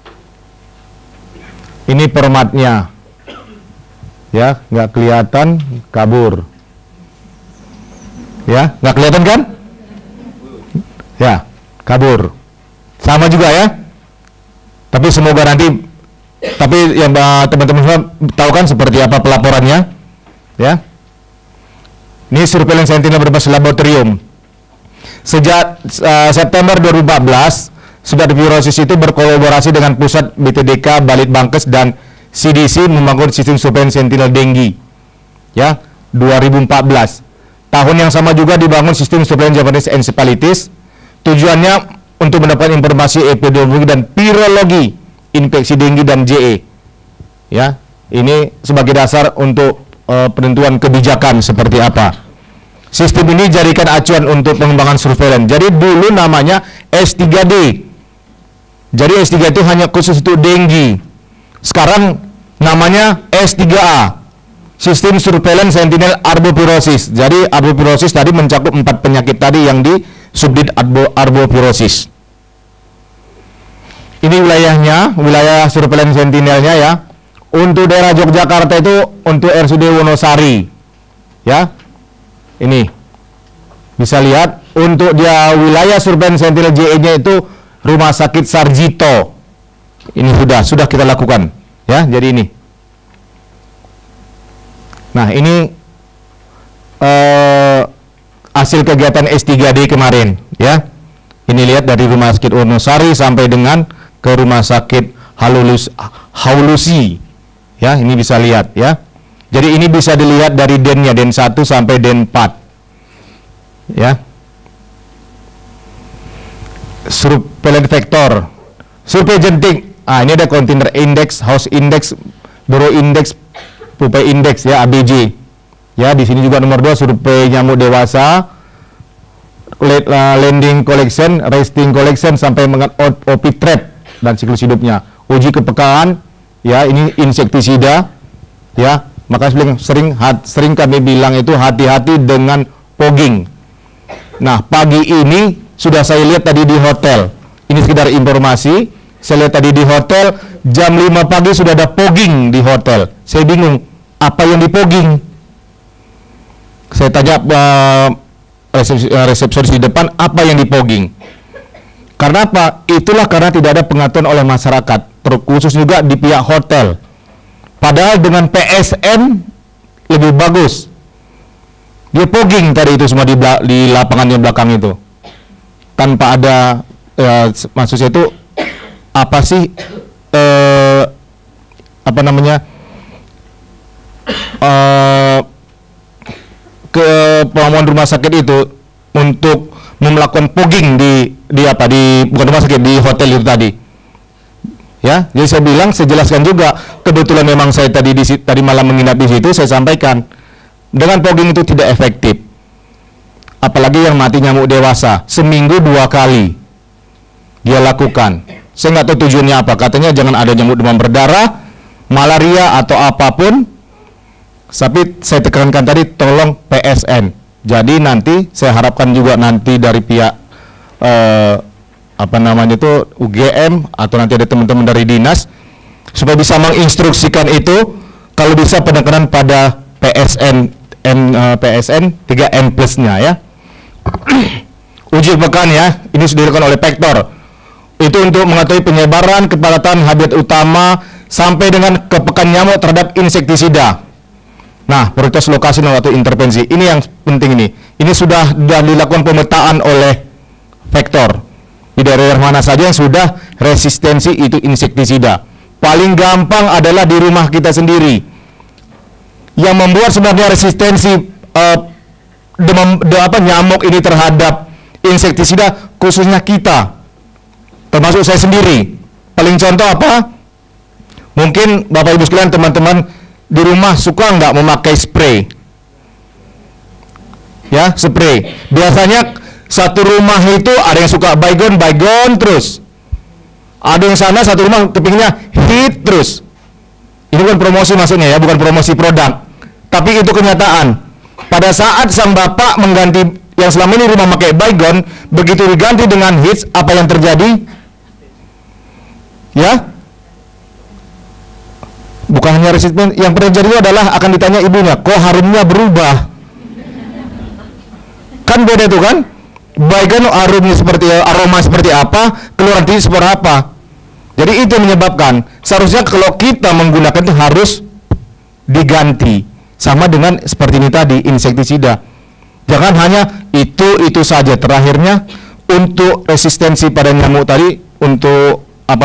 Ini formatnya, ya, nggak kelihatan, kabur, ya, nggak kelihatan kan? Ya, kabur. Sama juga ya, tapi semoga nanti, tapi yang teman-teman semua tahu kan seperti apa pelaporannya, ya. Ini surveillance sentinel berbasis laboratorium. Sejak September 2014, sudah virosis itu berkolaborasi dengan pusat BTDK, Balitbangkes dan CDC membangun sistem surveillance sentinel denggi, ya, 2014. Tahun yang sama juga dibangun sistem surveillance Japanese encephalitis. Tujuannya untuk mendapatkan informasi epidemiologi dan virologi infeksi denggi dan JE. Ya, ini sebagai dasar untuk penentuan kebijakan seperti apa. Sistem ini jadikan acuan untuk pengembangan surveillance. Jadi dulu namanya S3D. Jadi S3 itu hanya khusus untuk denggi. Sekarang namanya S3A. Sistem surveillance sentinel arbovirosis. Jadi arbovirosis tadi mencakup 4 penyakit tadi yang di subdit arbovirosis. Ini wilayahnya, wilayah surveillance sentinelnya ya. Untuk daerah Yogyakarta itu untuk RSUD Wonosari. Ya. Ini. Bisa lihat untuk dia wilayah surveillance sentinel JE-nya itu Rumah Sakit Sarjito. Ini sudah kita lakukan, ya. Jadi ini. Nah, ini hasil kegiatan S3D kemarin, ya. Ini lihat dari Rumah Sakit Wonosari sampai dengan ke Rumah Sakit Haulusi. Ya, ini bisa lihat ya. Jadi ini bisa dilihat dari dennya, den 1 sampai den 4. Ya. Surveillance vektor. Survei jentik. Ini ada container index, house index, borough index, pupa index ya, ABJ. Ya, di sini juga nomor 2 survei nyamuk dewasa, landing collection, resting collection sampai dengan OP trap dan siklus hidupnya. Uji kepekaan, ya, ini insektisida, ya. Maka sering kami bilang itu hati-hati dengan fogging. Nah, pagi ini sudah saya lihat tadi di hotel. Ini sekedar informasi. Saya lihat tadi di hotel jam 5 pagi sudah ada fogging di hotel. Saya bingung, apa yang di fogging? Saya tanya resepsionis di depan, apa yang di fogging? Karena apa? Itulah karena tidak ada pengaturan oleh masyarakat, terkhusus juga di pihak hotel. Padahal dengan PSN lebih bagus. Dia fogging tadi itu semua di lapangan yang belakang itu. Tanpa ada maksudnya itu apa sih apa namanya? Ke pengamuan rumah sakit itu untuk melakukan fogging di bukan rumah sakit, di hotel itu tadi. Ya, jadi saya bilang, saya jelaskan juga. Kebetulan memang saya tadi malam menginap di situ, saya sampaikan dengan fogging itu tidak efektif. Apalagi yang mati nyamuk dewasa, seminggu 2 kali dia lakukan. Saya nggak tahu tujuannya apa. Katanya jangan ada nyamuk demam berdarah, malaria atau apapun. Tapi saya tekankan tadi, tolong PSN. Jadi nanti saya harapkan juga nanti dari pihak UGM atau nanti ada teman-teman dari dinas supaya bisa menginstruksikan itu, kalau bisa penekanan pada PSN 3M plus-nya ya. Uji pekan ya, ini sudah dilakukan oleh Vektor. Itu untuk mengetahui penyebaran kepadatan habitat utama sampai dengan kepekan nyamuk terhadap insektisida. Nah, prioritas lokasi dan waktu intervensi. Ini yang penting ini. Ini sudah dilakukan pemetaan oleh Vektor. Di daerah mana saja yang sudah resistensi itu insektisida. Paling gampang adalah di rumah kita sendiri. Yang membuat sebenarnya resistensi nyamuk ini terhadap insektisida khususnya kita, termasuk saya sendiri. Paling contoh apa? Mungkin Bapak Ibu sekalian, teman-teman di rumah suka nggak memakai spray? Ya, spray. Biasanya satu rumah itu ada yang suka baygon terus. Ada yang sana satu rumah kepinginnya hit terus. Ini bukan promosi maksudnya ya, bukan promosi produk. Tapi itu kenyataan. Pada saat sang bapak mengganti yang selama ini rumah pakai baygon, begitu diganti dengan hits, apa yang terjadi? Ya, bukan hanya resisten, yang terjadi itu adalah akan ditanya ibunya, kok harumnya berubah? Kan beda tuh kan? Baygon aromanya seperti aroma seperti apa, keluaran tinggi seperti apa. Jadi itu menyebabkan seharusnya kalau kita menggunakan itu harus diganti. Sama dengan seperti ini tadi, insektisida. Jangan hanya itu saja. Terakhirnya untuk resistensi pada nyamuk tadi, untuk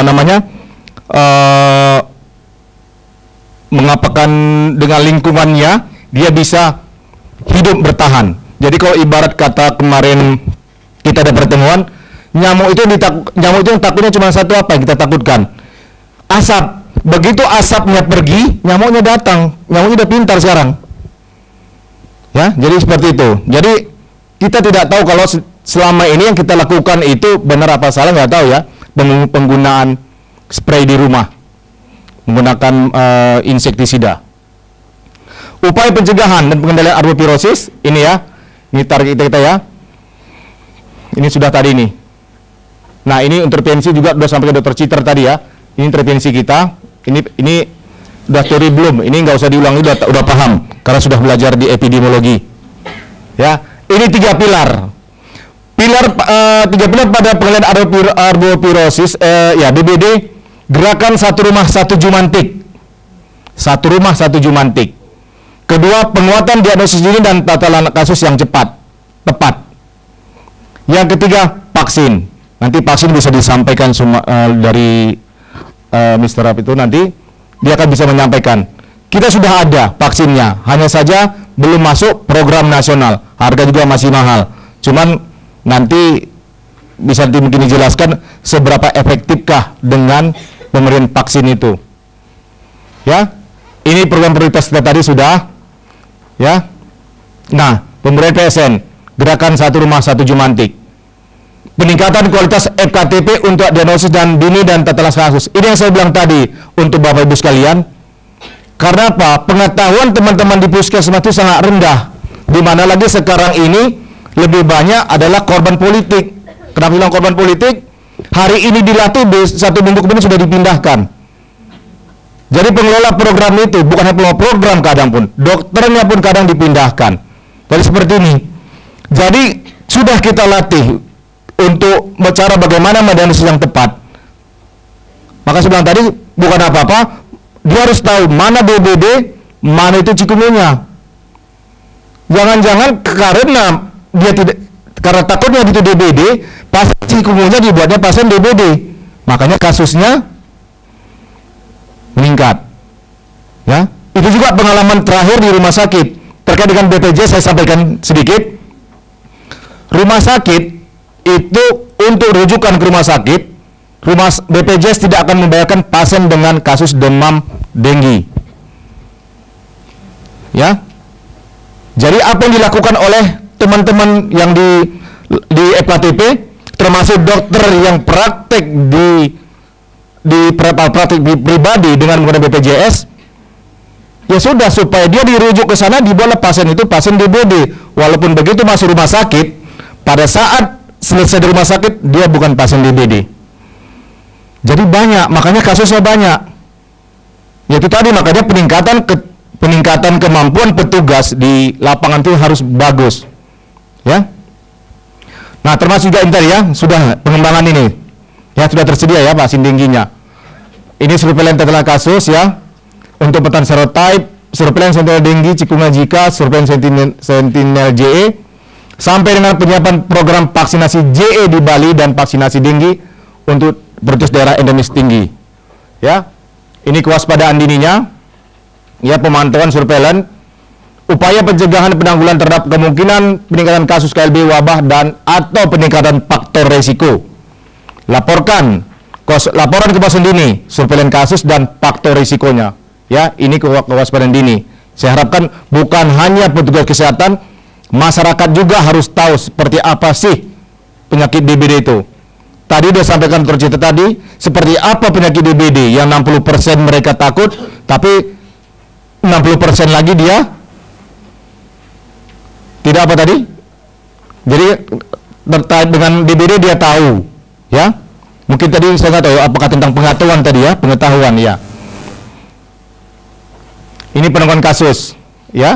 mengapakan dengan lingkungannya, dia bisa hidup bertahan. Jadi kalau ibarat kata kemarin kita ada pertemuan, nyamuk itu yang takutnya cuma satu, apa yang kita takutkan? Asap. Begitu asapnya pergi, nyamuknya datang. Nyamuknya udah pintar sekarang. Ya, jadi seperti itu. Jadi kita tidak tahu kalau selama ini yang kita lakukan itu benar apa salah, nggak tahu ya. Penggunaan spray di rumah menggunakan insektisida. Upaya pencegahan dan pengendalian arbovirosis ini ya. Ini target kita ya. Ini sudah tadi nih. Nah, ini intervensi juga sudah sampai ke Dr. Citer tadi ya. Ini intervensi kita. Ini udah teori belum? Ini nggak usah diulangi, udah paham karena sudah belajar di epidemiologi. Ya, ini 3 pilar. Tiga pilar pada pengendalian arbovirosis ya DBD. Gerakan satu rumah satu jumantik. Satu rumah satu jumantik. Kedua, penguatan diagnosis dini dan tata kasus yang tepat. Yang ketiga, vaksin. Nanti vaksin bisa disampaikan dari Mr. Rap itu nanti dia akan bisa menyampaikan. Kita sudah ada vaksinnya, hanya saja belum masuk program nasional. Harga juga masih mahal. Cuman nanti bisa mungkin dijelaskan seberapa efektifkah dengan pemberian vaksin itu. Ya, ini program prioritas kita tadi sudah. Ya, nah pemberian PSN, gerakan satu rumah satu jumantik. Peningkatan kualitas FKTP untuk diagnosis dan dini dan tata kasus. Ini yang saya bilang tadi untuk Bapak Ibu sekalian. Karena apa? Pengetahuan teman-teman di puskesmas itu sangat rendah. Di mana lagi sekarang ini lebih banyak adalah korban politik. Kenapa bilang korban politik? Hari ini dilatih, 1 minggu kemudian sudah dipindahkan. Jadi pengelola program itu bukan hanya pengelola program, kadang pun dokternya pun kadang dipindahkan. Jadi seperti ini. Jadi sudah kita latih untuk cara bagaimana mendiagnosis yang tepat. Maka saya bilang tadi bukan apa-apa, dia harus tahu mana DBD, mana itu cikungunya. Jangan-jangan karena dia tidak, karena takutnya itu DBD, pasien cikungunya dibuatnya pasien DBD, makanya kasusnya meningkat. Ya, itu juga pengalaman terakhir di rumah sakit terkait dengan BPJS. Saya sampaikan sedikit. Rumah sakit itu untuk rujukan ke rumah sakit BPJS tidak akan membayarkan pasien dengan kasus demam denggi. Ya. Jadi apa yang dilakukan oleh teman-teman yang di FKTP, termasuk dokter yang praktek di praktek pribadi dengan menggunakan BPJS, ya sudah, supaya dia dirujuk ke sana, dibawa pasien itu pasien DBD. Walaupun begitu masuk rumah sakit, pada saat selesai di rumah sakit dia bukan pasien DBD. Jadi banyak, makanya kasusnya banyak. Yaitu tadi, makanya peningkatan kemampuan petugas di lapangan itu harus bagus. Ya. Nah, termasuk juga tadi ya, sudah pengembangan ini. Ya, sudah tersedia ya vaksin dengginya. Ini surveillance telah kasus ya. Untuk petan serotype, surveillance sentinel denggi, cikungunya jika, surveillance sentinel JE, sampai dengan penyiapan program vaksinasi JE di Bali dan vaksinasi denggi untuk bertus daerah endemis tinggi. Ya, ini kewaspadaan dininya, ya, pemantauan surveillance, upaya pencegahan penanggulangan terhadap kemungkinan peningkatan kasus KLB wabah dan atau peningkatan faktor resiko. Laporan ke pasien dini, surveillance kasus dan faktor risikonya. Ya, ini kewaspadaan dini. Saya harapkan bukan hanya petugas kesehatan, masyarakat juga harus tahu seperti apa sih penyakit DBD itu. Tadi dia sampaikan tercerita tadi, seperti apa penyakit DBD yang 60% mereka takut, tapi 60% lagi dia tidak apa tadi? Jadi terkait dengan DBD dia tahu, ya. Mungkin tadi saya nggak tahu apakah tentang pengetahuan tadi ya, pengetahuan ya. Ini penanganan kasus, ya.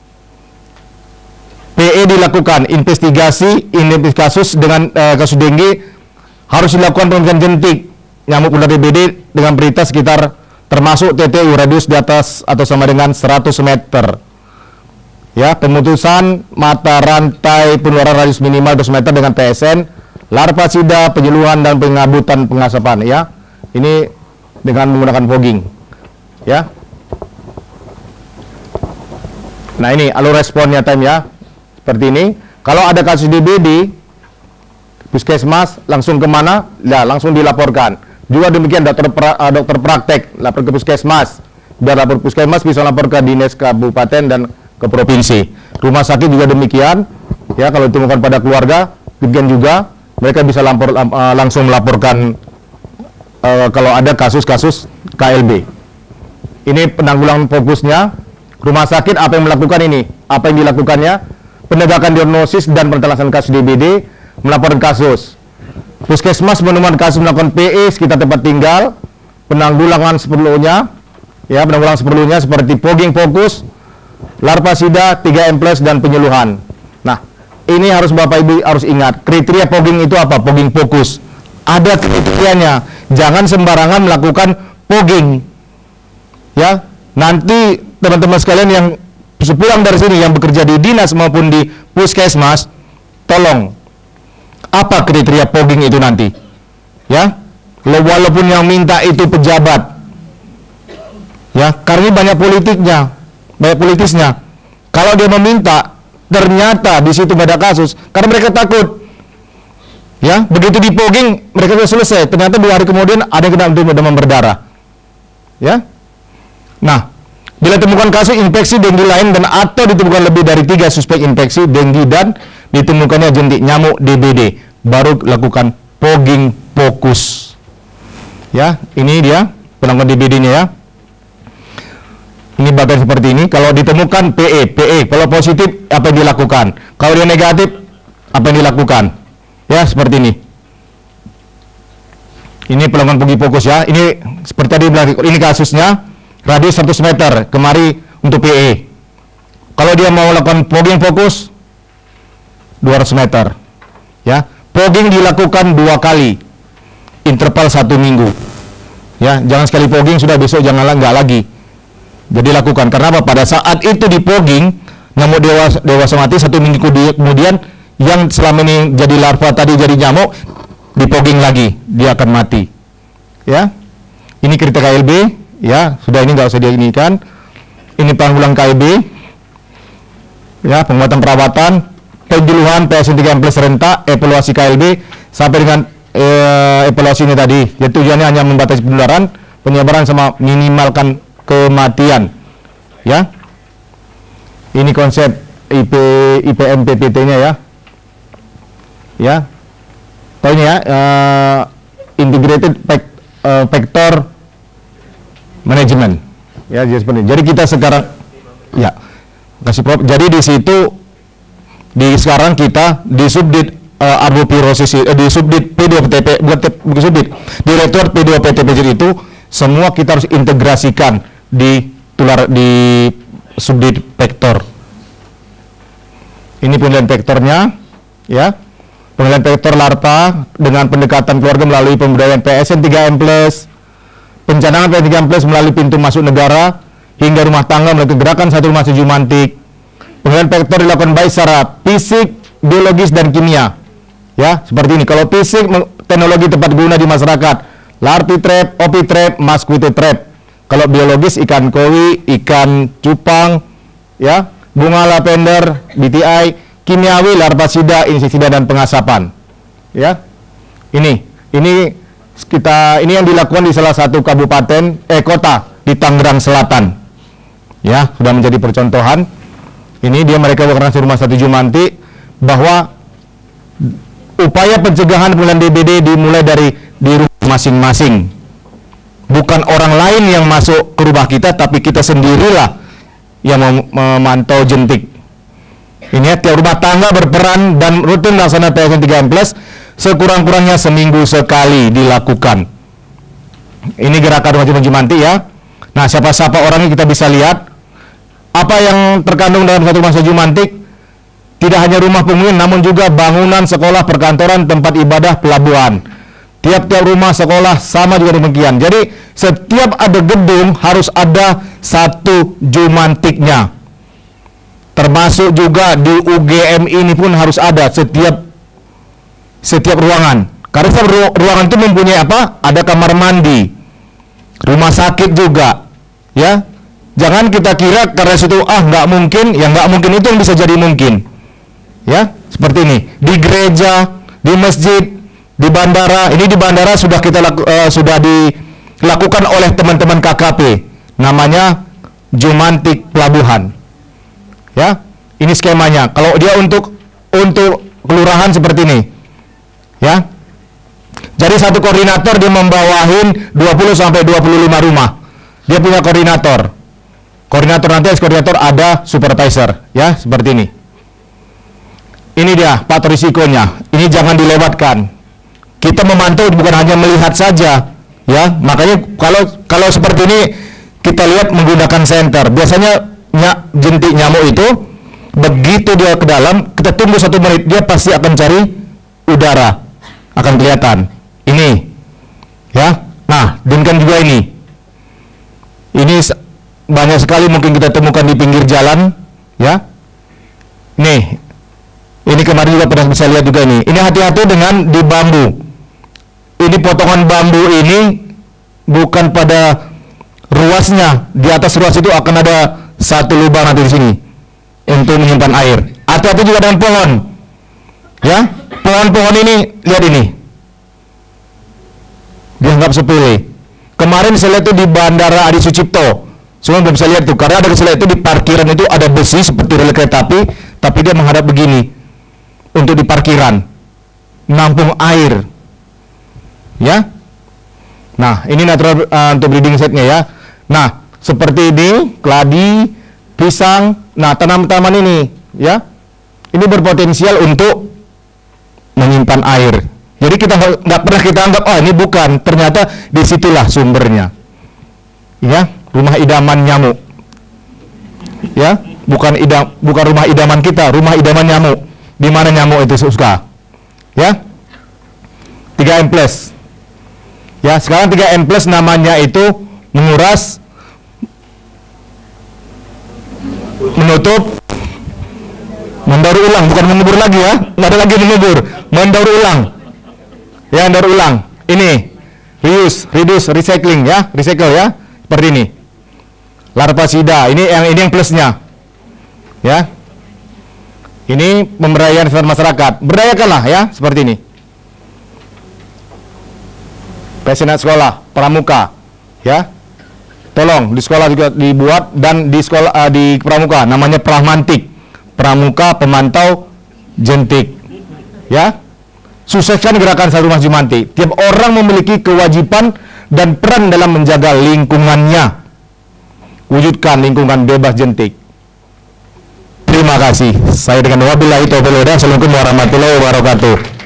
PE dilakukan investigasi kasus dengan kasus denggi. Harus dilakukan pemeriksaan jentik nyamuk ular DBD dengan berita sekitar termasuk TTU radius di atas atau sama dengan 100 meter. Ya, pemutusan mata rantai penularan radius minimal 2 meter dengan PSN, larvasida, penyeluhan dan pengabutan pengasapan ya. Ini dengan menggunakan fogging. Ya. Nah, ini alur responnya time ya. Seperti ini. Kalau ada kasus DBD, puskesmas langsung kemana? Ya, langsung dilaporkan. Juga demikian dokter praktek lapor ke puskesmas. Biar lapor puskesmas bisa lapor ke dinas kabupaten dan ke provinsi. Rumah sakit juga demikian. Ya, kalau ditemukan pada keluarga, demikian juga mereka bisa langsung melaporkan kalau ada kasus-kasus KLB. Ini penanggulangan fokusnya. Rumah sakit apa yang melakukan ini? Apa yang dilakukannya? Penegakan diagnosis dan penjelasan kasus DBD, melaporkan kasus. Puskesmas menemukan kasus melakukan PE sekitar tempat tinggal, penanggulangan seperlunya, ya, penanggulangan seperlunya seperti fogging fokus, larvasida, 3M+ dan penyeluhan. Nah, ini harus Bapak Ibu harus ingat, kriteria fogging itu apa? Fogging fokus. Ada kriterianya. Jangan sembarangan melakukan fogging. Ya, nanti teman-teman sekalian yang sepulang dari sini yang bekerja di dinas maupun di puskesmas, tolong apa kriteria fogging itu nanti, ya, walaupun yang minta itu pejabat, ya, karena banyak politiknya, banyak politisnya. Kalau dia meminta, ternyata di situ ada kasus, karena mereka takut, ya, begitu di fogging mereka sudah selesai, ternyata 2 hari kemudian ada yang kena demam berdarah, ya. Nah, bila ditemukan kasus infeksi denggi lain dan atau ditemukan lebih dari 3 suspek infeksi denggi dan ditemukannya jentik nyamuk DBD, baru lakukan fogging fokus. Ya, ini dia penanggulangan DBD-nya ya. Ini bagian seperti ini. Kalau ditemukan PE, kalau positif apa yang dilakukan? Kalau dia negatif apa yang dilakukan? Ya, seperti ini. Ini penanggulangan fogging fokus ya. Ini seperti tadi bilang, ini kasusnya radius 100 meter kemari untuk PE. Kalau dia mau lakukan fogging fokus 200 meter. Ya, fogging dilakukan 2 kali, interval 1 minggu. Ya, jangan sekali fogging sudah besok janganlah nggak lagi. Jadi lakukan, karena apa? Pada saat itu di fogging nyamuk dewasa mati 1 minggu kemudian yang selama ini jadi larva tadi jadi nyamuk di fogging lagi dia akan mati. Ya, ini kriteria KLB. Ya, sudah ini nggak usah diinikan. Ini penanggulangan KLB. Ya, penguatan perawatan, penjeluhan PSN 3M+ rentak, evaluasi KLB sampai dengan evaluasi ini tadi. Jadi tujuannya hanya membatasi penularan, penyebaran sama minimalkan kematian. Ya. Ini konsep IPM PPT-nya ya. Ya. Tahu ini ya, integrated factor management. Ya, jadi seperti ini. Jadi kita sekarang ya, kasih prop. Jadi di situ sekarang kita di subdit arbovirosis, di subdit P2PTP, bukan subdit, Direktorat P2PTP itu semua kita harus integrasikan di subdit vektor. Ini penilaian vektornya, ya. Penilaian vektor larva dengan pendekatan keluarga melalui pemberdayaan PSN 3M+, pencanangan PSN 3M+ melalui pintu masuk negara, hingga rumah tangga melalui gerakan satu rumah 7 mantik. Penilaian vektor dilakukan baik secara fisik, biologis, dan kimia. Ya, seperti ini. Kalau fisik, teknologi tepat guna di masyarakat, larvae trap, opi trap, mosquito trap. Kalau biologis, ikan koi, ikan cupang, ya, bunga lavender, BTI, kimiawi, larvasida, insektisida, dan pengasapan. Ya, ini yang dilakukan di salah satu kota di Tangerang Selatan. Ya, sudah menjadi percontohan. Ini mereka bekerja di rumah 1 Jumanti, bahwa upaya pencegahan penularan DBD dimulai dari di rumah masing-masing. Bukan orang lain yang masuk ke rumah kita, tapi kita sendirilah yang memantau jentik. Ini tiap rumah tangga berperan dan rutin melaksanakan PSN 3M+, sekurang-kurangnya seminggu sekali dilakukan. Ini gerakan rumah Jumanti ya. Nah, siapa-siapa orangnya kita bisa lihat. Apa yang terkandung dalam satu rumah Jumantik, tidak hanya rumah penghuni, namun juga bangunan, sekolah, perkantoran, tempat ibadah, pelabuhan. Tiap-tiap rumah sekolah sama juga demikian. Jadi setiap ada gedung harus ada satu Jumantiknya. Termasuk juga di UGM ini pun harus ada setiap ruangan. Karena setiap ruangan itu mempunyai apa? Ada kamar mandi, rumah sakit juga, ya. Jangan kita kira karena situ nggak mungkin, ya nggak mungkin itu yang bisa jadi mungkin. Ya, seperti ini. Di gereja, di masjid, di bandara. Ini di bandara sudah sudah dilakukan oleh teman-teman KKP. Namanya Jumantik Pelabuhan. Ya, ini skemanya. Kalau dia untuk kelurahan seperti ini. Ya. Jadi satu koordinator dia membawahin 20 sampai 25 rumah. Dia punya koordinator. Koordinator nanti koordinator ada supervisor, ya, seperti ini. Ini dia faktor risikonya. Ini jangan dilewatkan. Kita memantau bukan hanya melihat saja, ya. Makanya kalau seperti ini kita lihat menggunakan senter. Biasanya jentik nyamuk itu begitu dia ke dalam, kita tunggu 1 menit, dia pasti akan cari udara. Akan kelihatan. Ini, ya. Nah, demikian juga ini. Ini banyak sekali mungkin kita temukan di pinggir jalan, ya. Nih, ini kemarin juga pernah bisa lihat juga ini. Ini hati-hati dengan di bambu. Ini potongan bambu ini bukan pada ruasnya. Di atas ruas itu akan ada satu lubang nanti di sini untuk menyimpan air. Hati-hati juga dengan pohon, ya. Pohon-pohon ini, lihat ini. Dianggap sepele. Kemarin saya lihat itu di Bandara Adi Sucipto. Semua belum bisa lihat tuh, karena ada kesalahan itu di parkiran itu ada besi seperti rel kereta api, tapi dia menghadap begini untuk di parkiran, nampung air, ya. Nah, ini natural untuk breeding setnya ya. Nah, seperti ini, keladi, pisang, nah tanaman-tanaman ini, ya, ini berpotensial untuk menyimpan air. Jadi kita nggak pernah kita anggap, ini bukan, ternyata disitulah sumbernya, ya. Rumah idaman nyamuk, ya, bukan rumah idaman kita, rumah idaman nyamuk. Di mana nyamuk itu suka, ya. 3M+, ya. Sekarang 3M+ namanya itu menguras, menutup, mendaur ulang, bukan mengubur lagi ya, nggak ada lagi mengubur, mendaur ulang, ya, mendaur ulang. Ini reduce, recycling, ya, recycle, ya, seperti ini. Larvasida, ini yang plusnya, ya. Ini pemberdayaan masyarakat, berdayakanlah, ya, seperti ini. Pensiunat sekolah, pramuka, ya. Tolong di sekolah juga dibuat, dan di sekolah di pramuka namanya prahmantik, pramuka pemantau jentik, ya. Sukseskan gerakan Satu Rumah Jumanti. Tiap orang memiliki kewajiban dan peran dalam menjaga lingkungannya. Wujudkan lingkungan bebas jentik. Terima kasih. Saya dengan wabillahi taufiq wal hidayah. Assalamualaikum warahmatullahi wabarakatuh.